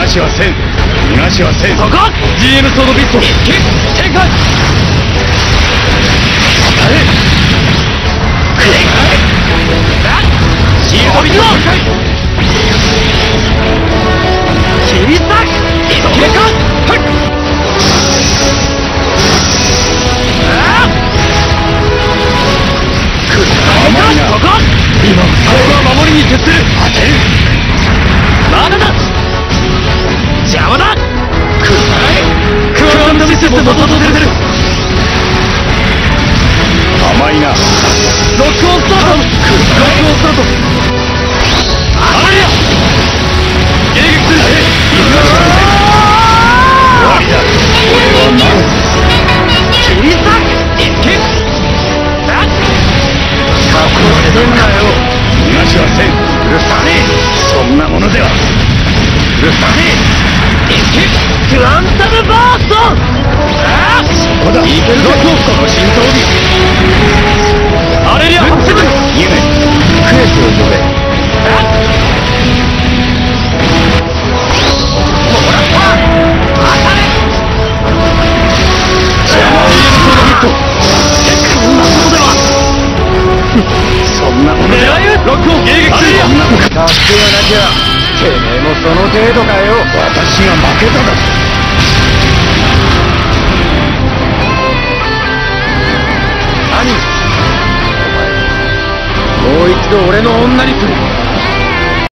しはせん。逃がしはせん。 そこ GM ソードビスト一気展開。当たれ。シールドビット切り裂く一気か。ここ今は守りに徹する。当てる。まだだ。邪魔だ。クワンダミスも元々出てる。 甘いな。 ロックオンスタート。ロックオンスタート。あれや迎撃する。 終わりだ。俺はな切り裂く一撃。これでんなよ。 逃がしはせん。 うるさねえ。 そんなものでは。 うるさねえ。一撃クワンタムバースト。ああそこだ。いけるぞ。この心臓に。 アレリア8分。 ユメクエスを呼べ。 もらった。当たれ。 邪魔を入れるソードヒット。 こんなことでは。 そんなものでは。 狙いロックを迎撃する。 そんなもの助けがなきゃてめえもその程度かよ。 私が負けただ。 兄、お前もう一度俺の女にする。